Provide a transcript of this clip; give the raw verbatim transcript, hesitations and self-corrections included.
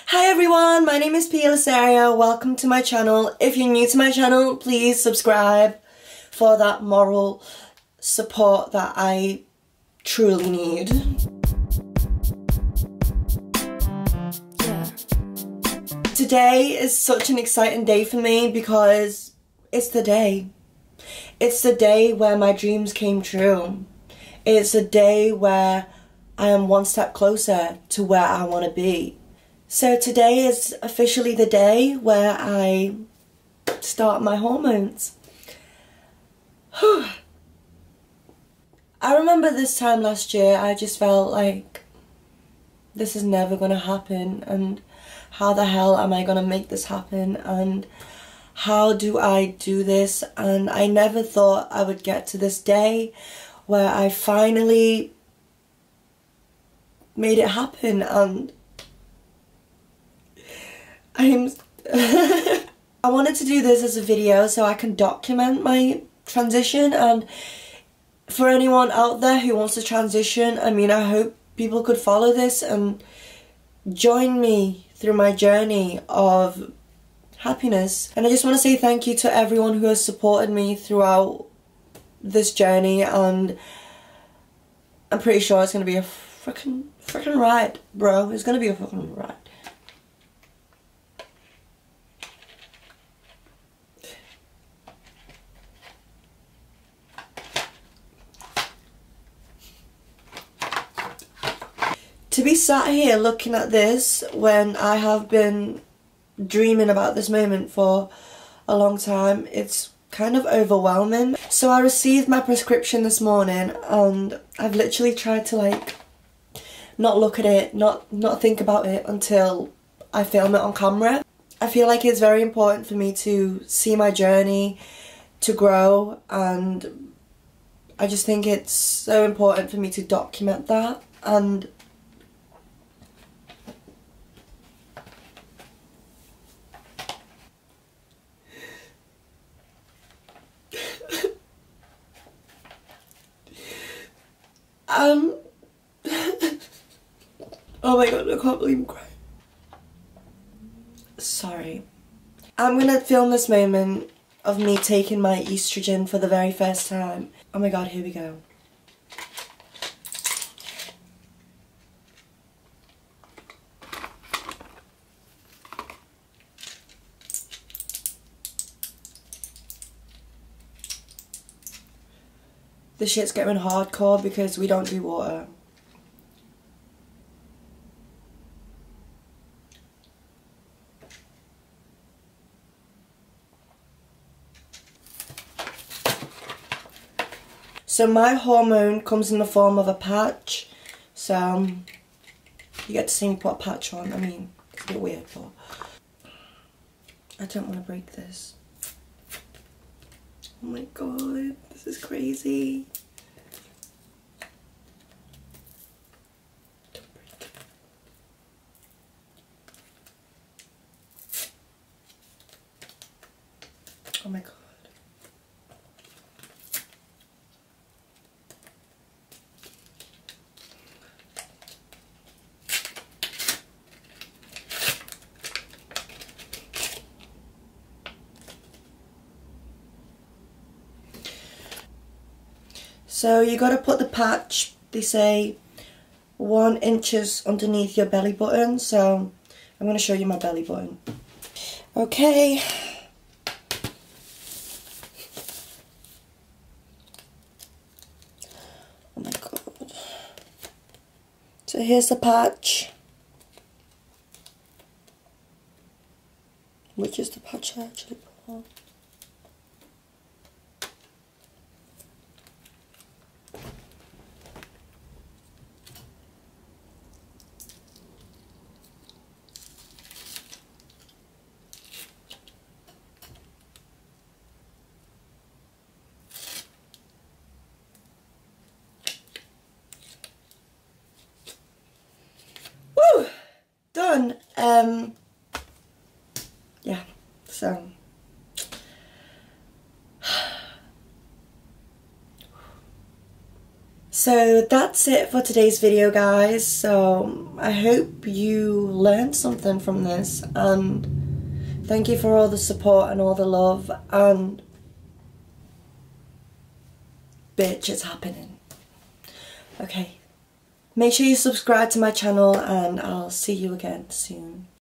Hi everyone, my name is Pia Lasaria. Welcome to my channel. If you're new to my channel, please subscribe for that moral support that I truly need. Yeah. Today is such an exciting day for me because it's the day. It's the day where my dreams came true. It's a day where I am one step closer to where I want to be. So today is officially the day where I start my hormones. I remember this time last year I just felt like this is never going to happen, and how the hell am I going to make this happen, and how do I do this? And I never thought I would get to this day where I finally made it happen. And I'm I wanted to do this as a video so I can document my transition, and for anyone out there who wants to transition, I mean, I hope people could follow this and join me through my journey of happiness. And I just want to say thank you to everyone who has supported me throughout this journey, and I'm pretty sure it's going to be a freaking freaking ride, bro. It's going to be a fucking ride. To be sat here looking at this when I have been dreaming about this moment for a long time, it's kind of overwhelming. So I received my prescription this morning and I've literally tried to like not look at it, not not think about it until I film it on camera. I feel like it's very important for me to see my journey, to grow, and I just think it's so important for me to document that. And Um, oh my god, I can't believe I'm crying. Sorry. I'm gonna film this moment of me taking my estrogen for the very first time. Oh my god, here we go. This shit's getting hardcore because we don't do water. So my hormone comes in the form of a patch. So you get to see me put a patch on. I mean, it's a bit weird, but I don't want to break this. Oh my god, this is crazy. Don't break it. Oh my god. So you got to put the patch, they say, one inches underneath your belly button. So I'm going to show you my belly button. Okay. Oh my god. So here's the patch. Which is the patch I actually put on. Done. Um, yeah, so So that's it for today's video, guys. So I hope you learned something from this, and thank you for all the support and all the love, and bitch, it's happening. Okay, make sure you subscribe to my channel, and I'll see you again soon.